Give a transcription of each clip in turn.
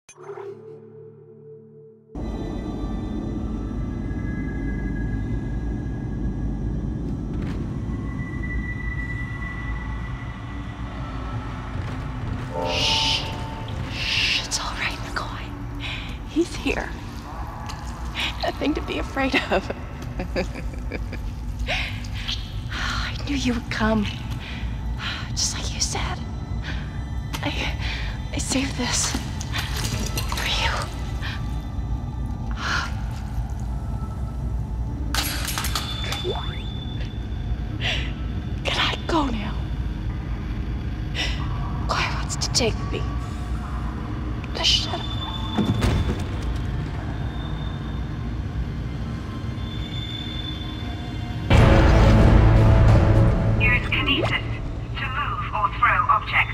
Shh, it's all right, McCoy. He's here. Nothing to be afraid of. I knew you would come. Just like you said. I saved this for you. Can I go now? Claire wants to take me. Just shut up. Use kinesis to move or throw objects.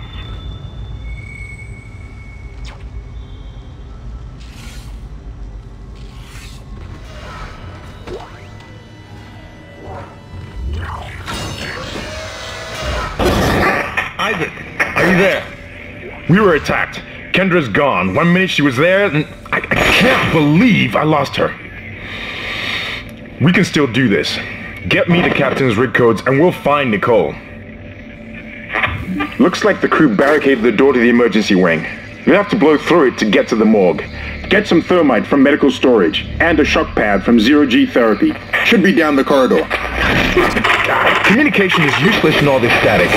Isaac, are you there? We were attacked. Kendra's gone. 1 minute she was there, and I can't believe I lost her. We can still do this. Get me the captain's rig codes, and we'll find Nicole. Looks like the crew barricaded the door to the emergency wing. We have to blow through it to get to the morgue. Get some thermite from medical storage, and a shock pad from Zero-G Therapy. Should be down the corridor. Communication is useless in all this static.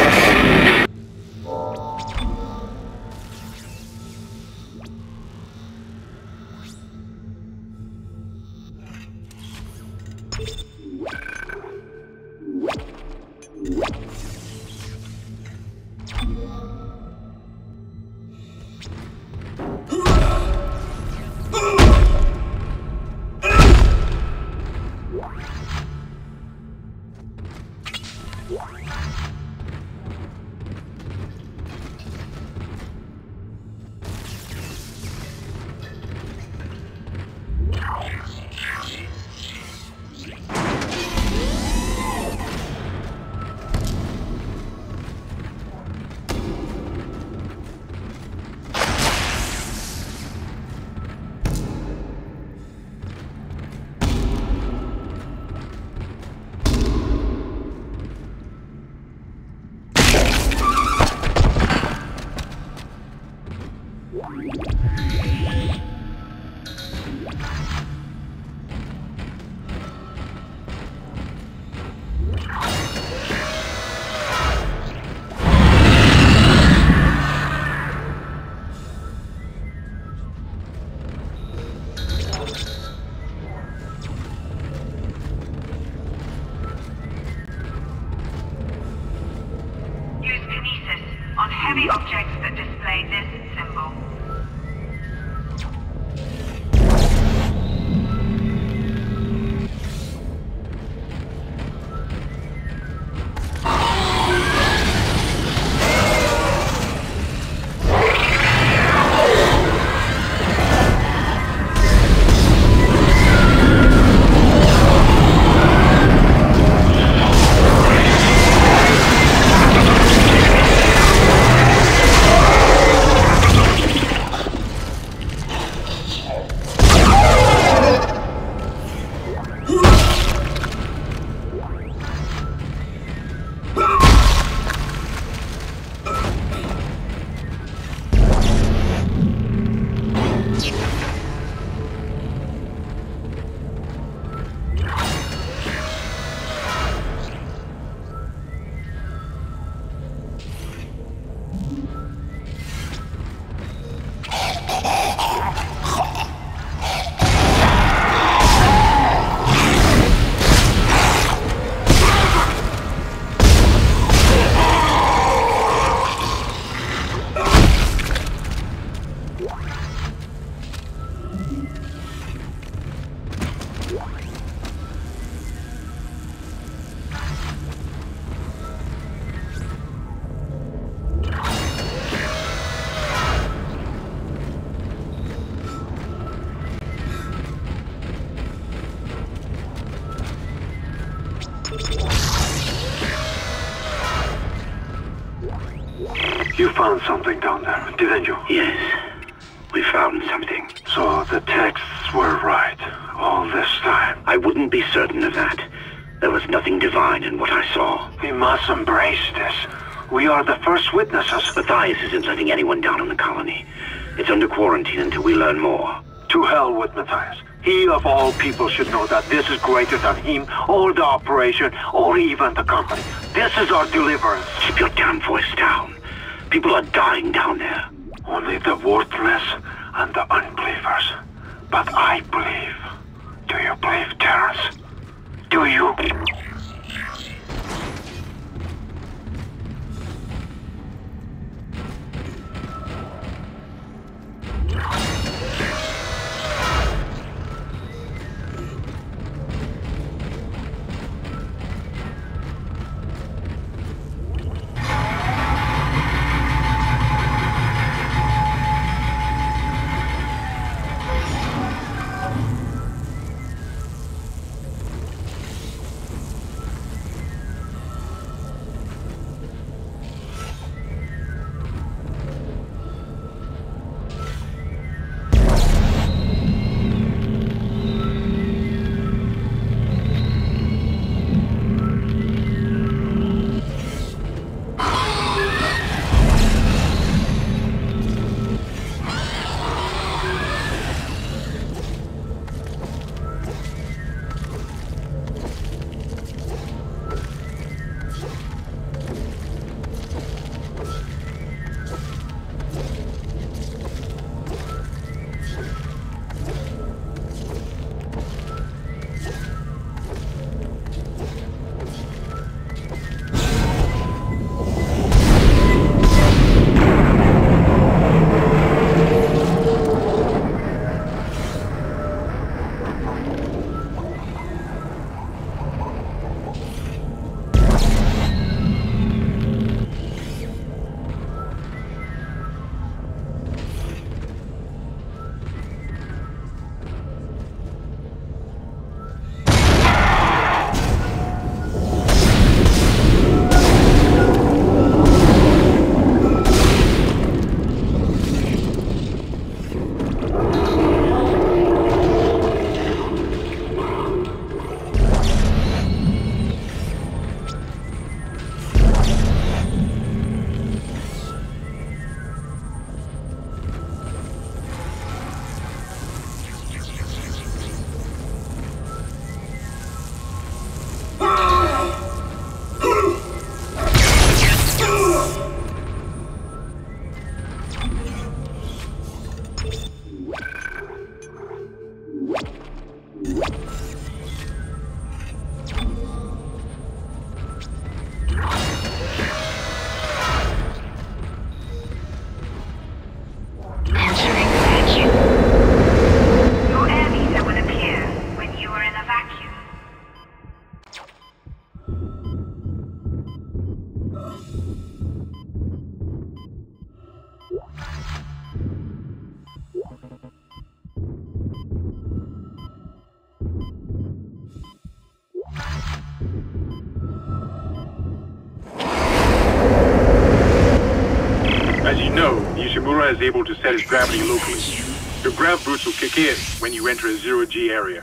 Use kinesis on heavy objects that display this symbol. You found something down there, didn't you? Yes. We found something. So the texts were right all this time. I wouldn't be certain of that. There was nothing divine in what I saw. We must embrace this. We are the first witnesses. Matthias isn't letting anyone down in the colony. It's under quarantine until we learn more. To hell with Matthias. He of all people should know that this is greater than him, or the operation, or even the company. This is our deliverance. Keep your damn voice down. People are dying down there. Only the worthless and the unbelievers. But I believe. Do you believe, Terrence? Do you? Ishimura is able to set his gravity locally. Your grav boots will kick in when you enter a zero-G area.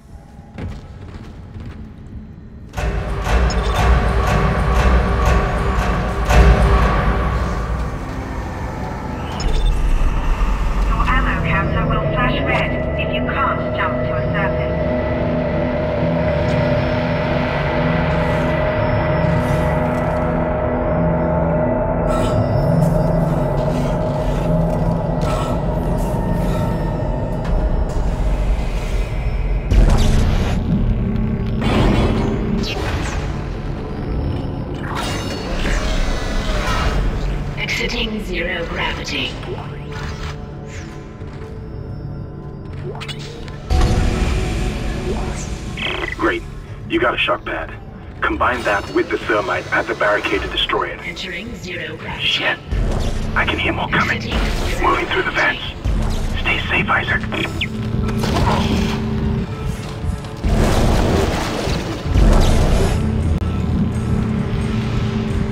Your ammo counter will flash red if you can't jump to a surface. Exiting zero gravity. Great. You got a shock pad. Combine that with the thermite at the barricade to destroy it. Entering zero gravity. Shit. I can hear more coming. Moving through the vents. Stay safe, Isaac.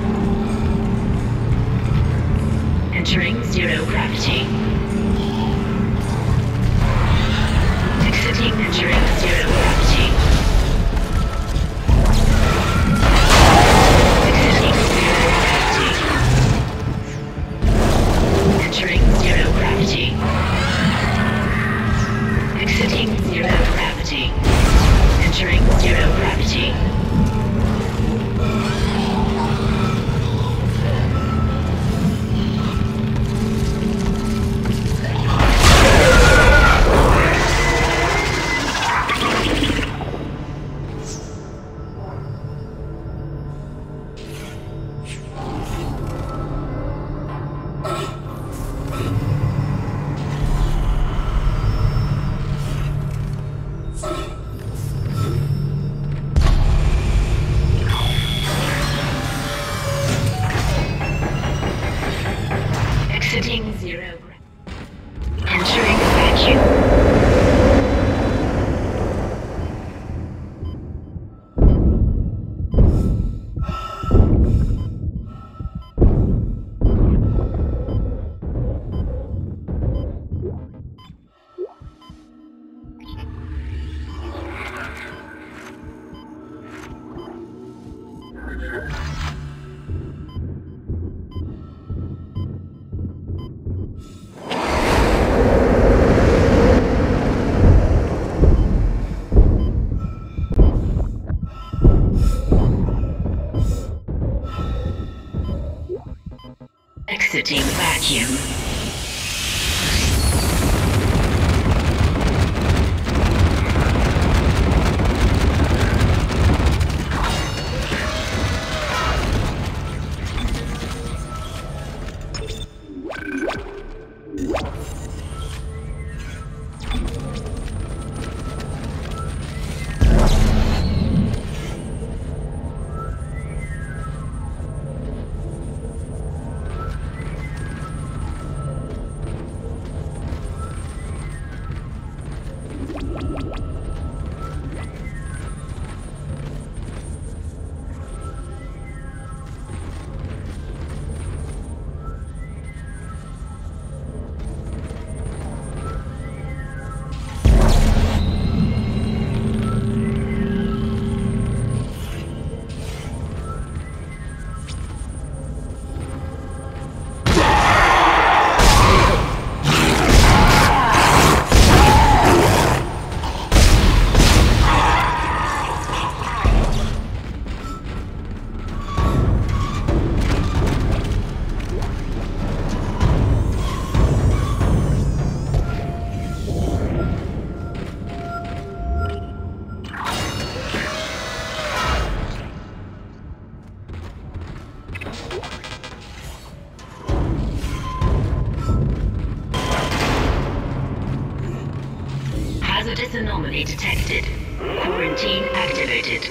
Entering zero gravity. Hazardous anomaly detected. Quarantine activated.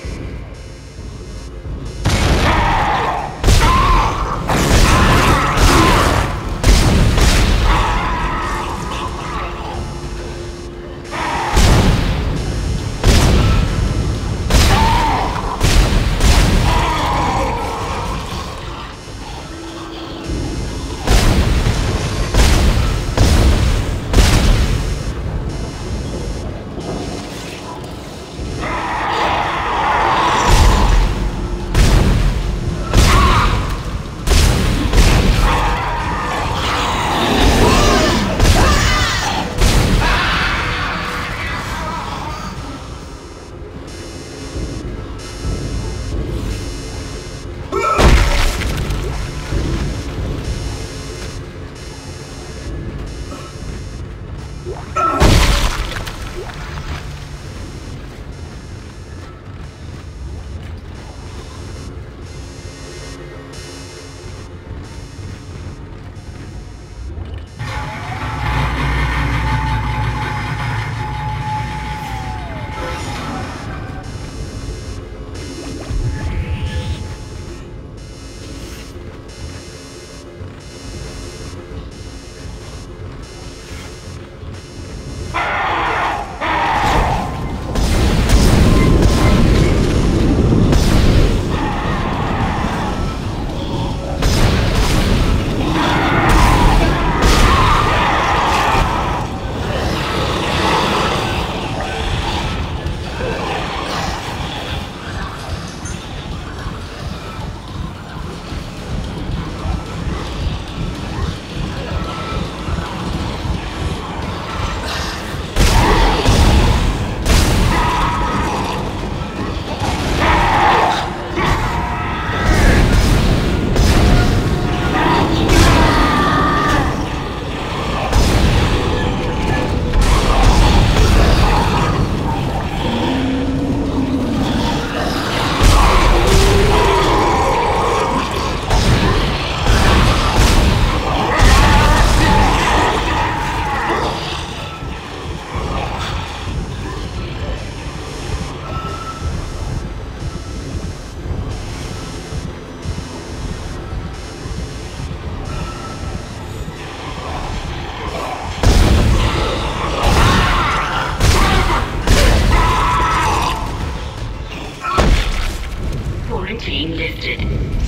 Quarantine lifted.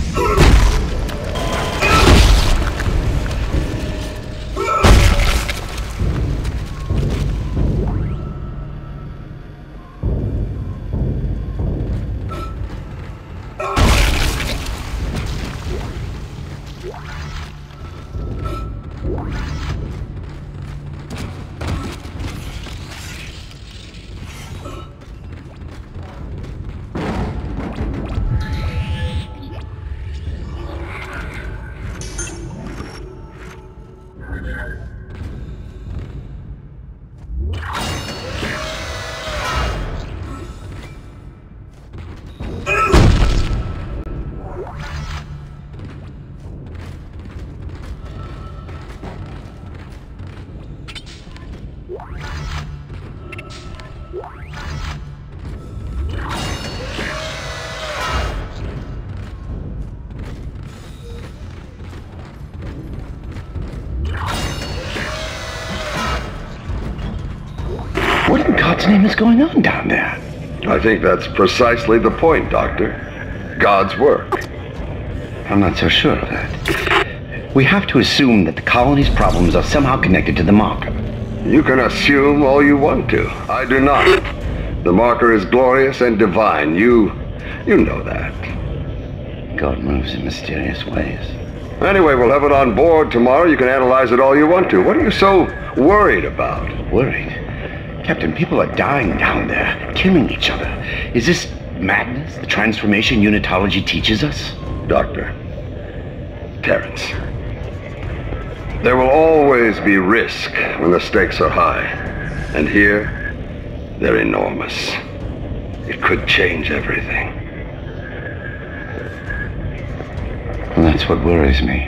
What in God's name is going on down there? I think that's precisely the point, Doctor. God's work. I'm not so sure of that. We have to assume that the colony's problems are somehow connected to the marker. You can assume all you want to. I do not. The marker is glorious and divine. You know that. God moves in mysterious ways. Anyway, we'll have it on board tomorrow. You can analyze it all you want to. What are you so worried about? Worried? Captain, people are dying down there, killing each other. Is this madness, the transformation unitology teaches us? Doctor, Terrence, there will always be risk when the stakes are high. And here, they're enormous. It could change everything. Well, that's what worries me.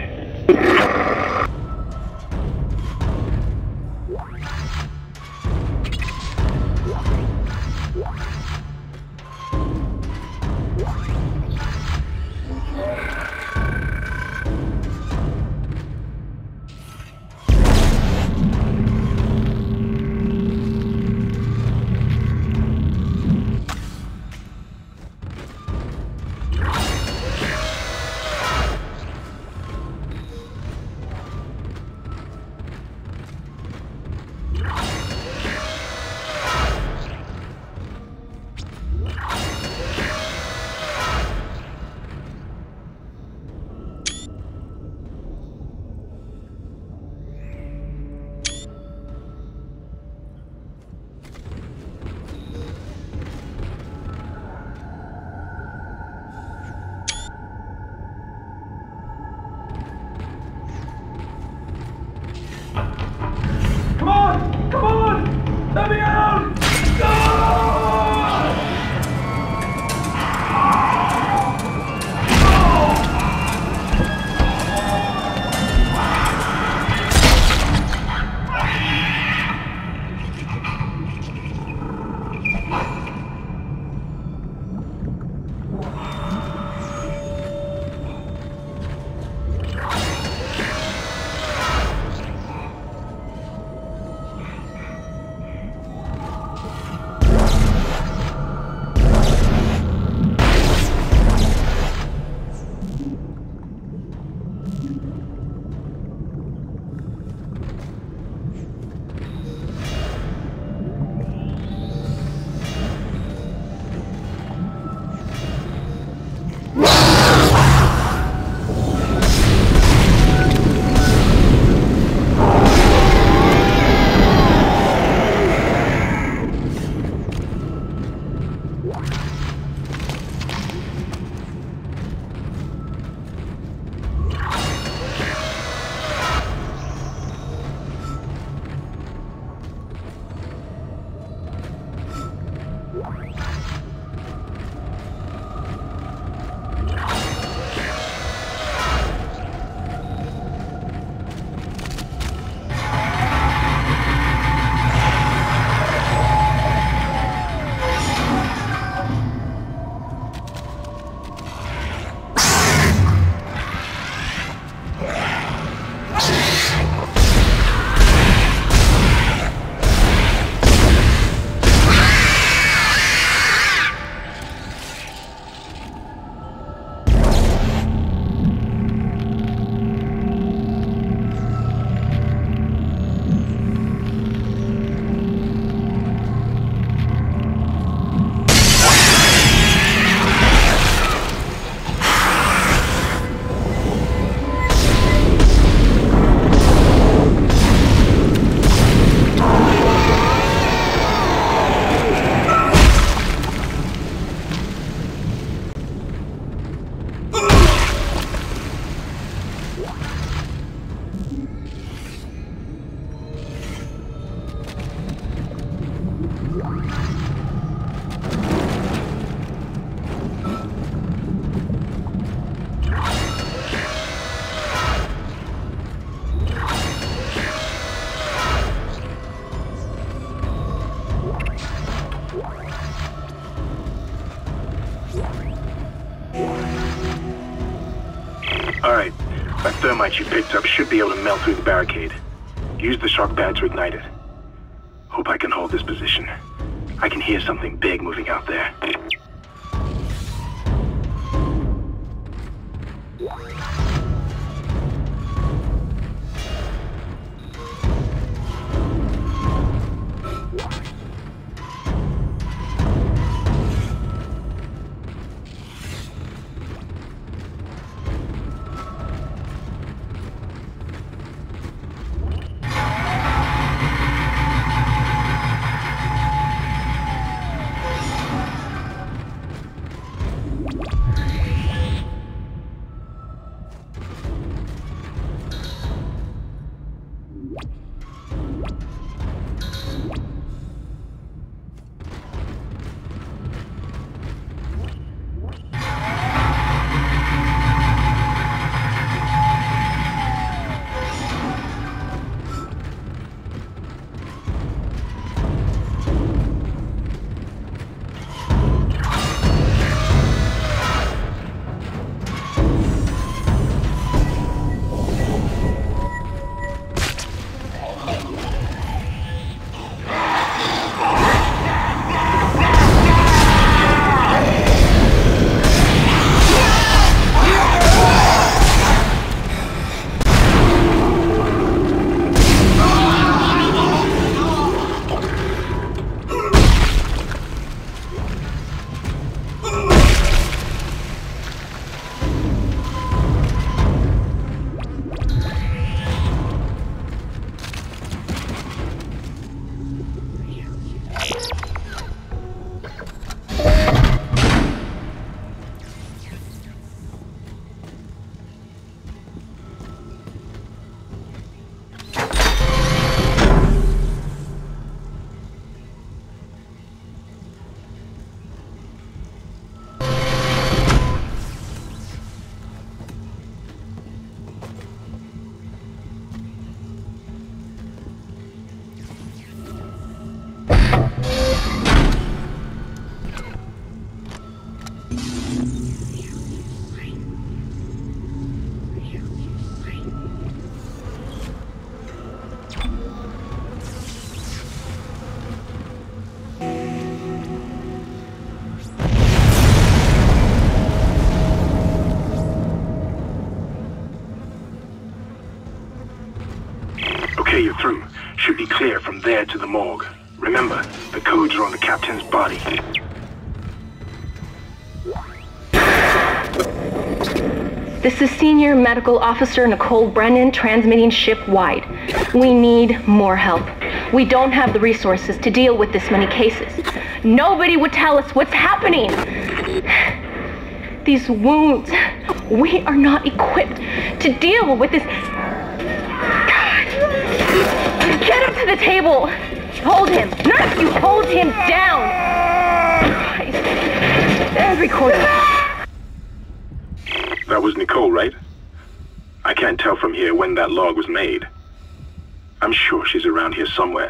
thermite you picked up should be able to melt through the barricade. Use the shock pad to ignite it. Hope I can hold this position. I can hear something big moving out there. Okay, you're through. Should be clear from there to the morgue. Remember, the codes are on the captain's body. This is Senior Medical Officer Nicole Brennan transmitting ship-wide. We need more help. We don't have the resources to deal with this many cases. Nobody would tell us what's happening. These wounds, we are not equipped to deal with this. Get him to the table. Hold him. None of you hold him down. Christ. And recording. That was Nicole, right? I can't tell from here when that log was made. I'm sure she's around here somewhere.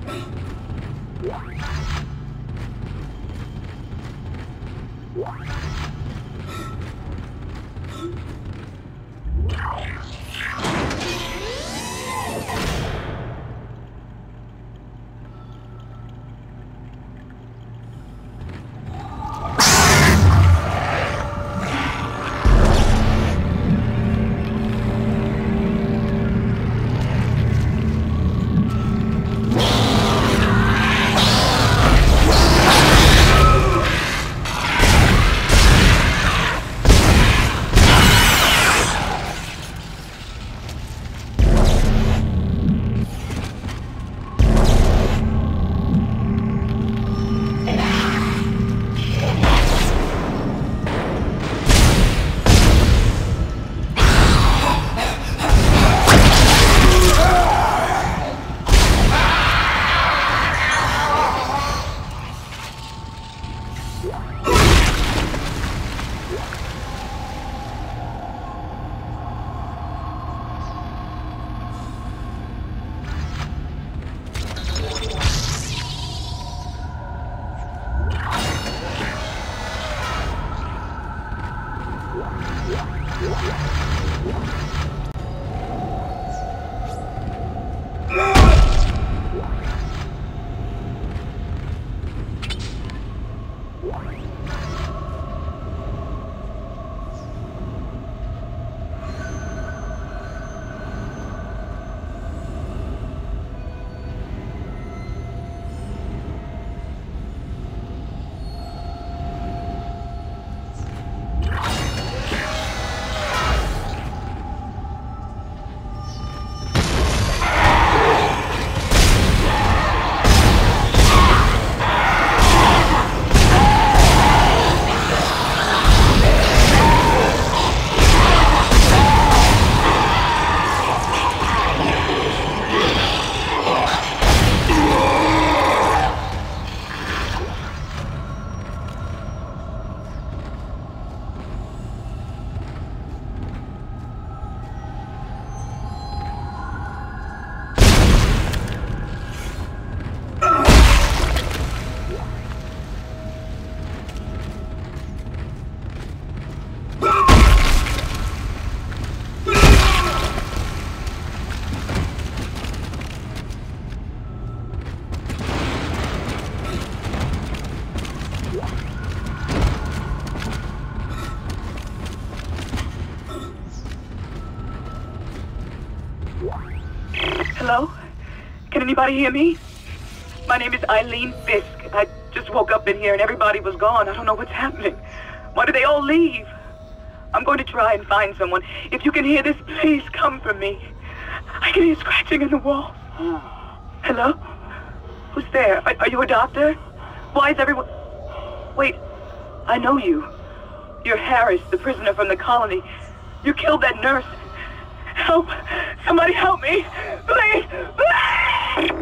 Hello? Can anybody hear me? My name is Eileen Fisk. I just woke up in here and everybody was gone. I don't know what's happening. Why did they all leave? I'm going to try and find someone. If you can hear this, please come for me. I can hear scratching in the walls. Hello? Who's there? Are you a doctor? Why is everyone... Wait, I know you. You're Harris, the prisoner from the colony. You killed that nurse. Help! Somebody help me! Please! Please!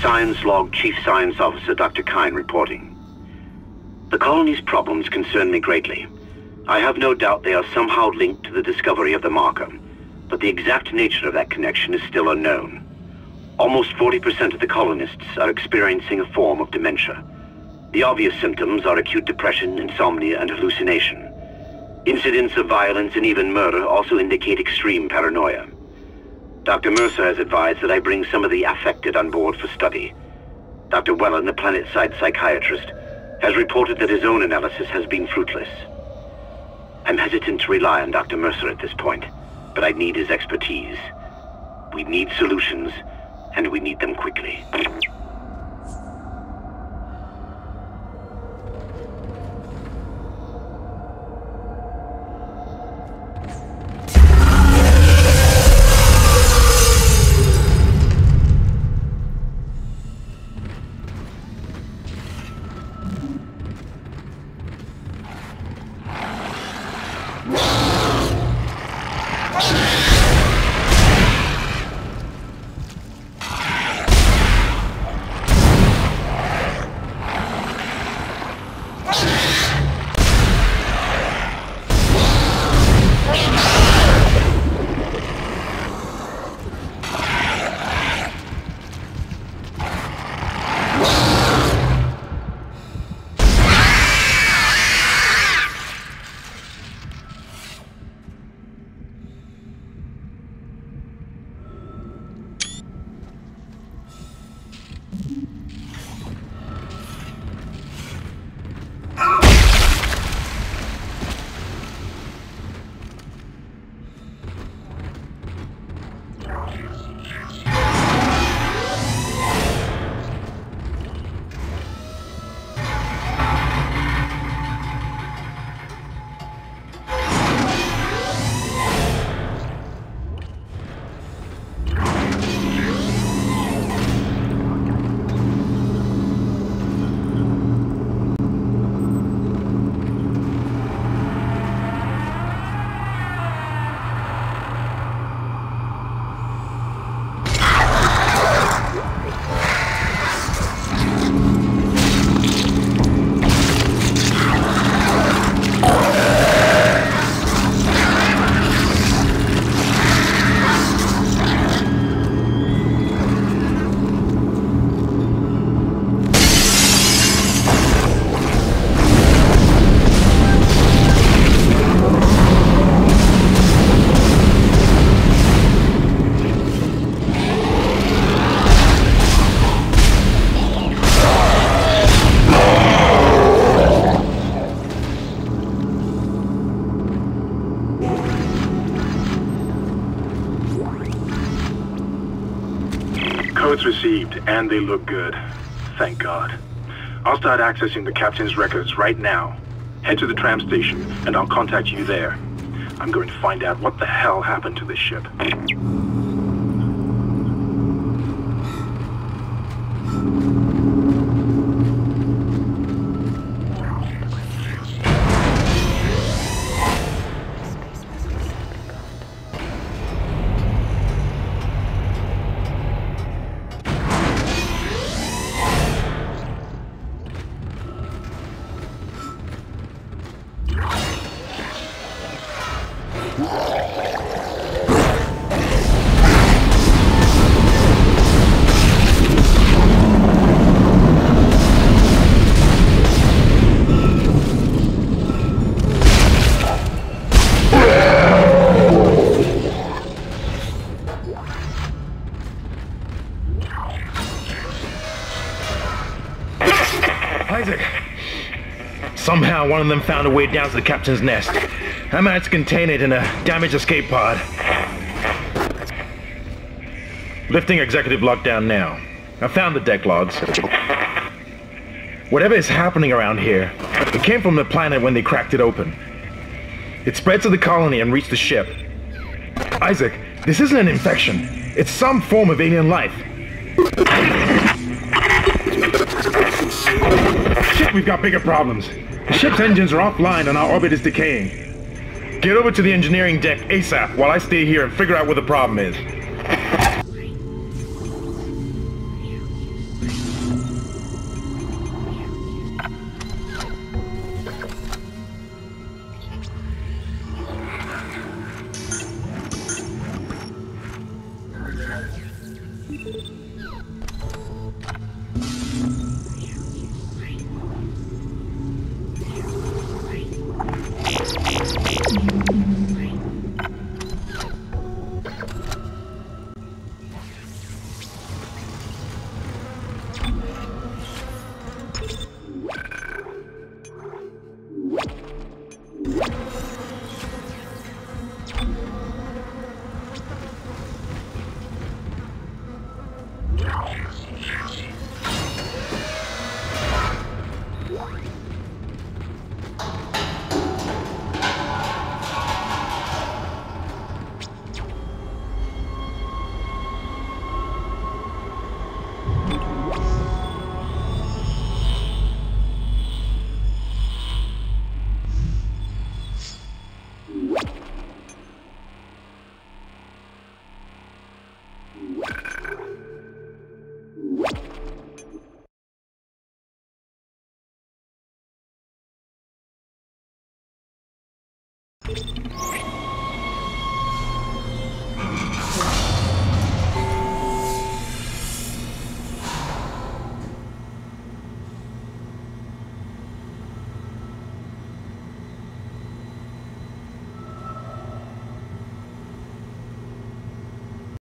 Science Log Chief Science Officer Dr. Kyne reporting. The colony's problems concern me greatly. I have no doubt they are somehow linked to the discovery of the marker, but the exact nature of that connection is still unknown. Almost 40% of the colonists are experiencing a form of dementia. The obvious symptoms are acute depression, insomnia, and hallucination. Incidents of violence and even murder also indicate extreme paranoia. Dr. Mercer has advised that I bring some of the affected on board for study. Dr. Wellen, the planet-side psychiatrist, has reported that his own analysis has been fruitless. I'm hesitant to rely on Dr. Mercer at this point, but I need his expertise. We need solutions, and we need them quickly. Codes received, and they look good. Thank God. I'll start accessing the captain's records right now. Head to the tram station, and I'll contact you there. I'm going to find out what the hell happened to this ship. Isaac! Somehow one of them found a way down to the captain's nest. I managed to contain it in a damaged escape pod. Lifting executive lockdown now. I found the deck logs. Whatever is happening around here, it came from the planet when they cracked it open. It spread to the colony and reached the ship. Isaac, this isn't an infection. It's some form of alien life. Shit, we've got bigger problems. The ship's engines are offline and our orbit is decaying. Get over to the engineering deck ASAP while I stay here and figure out what the problem is.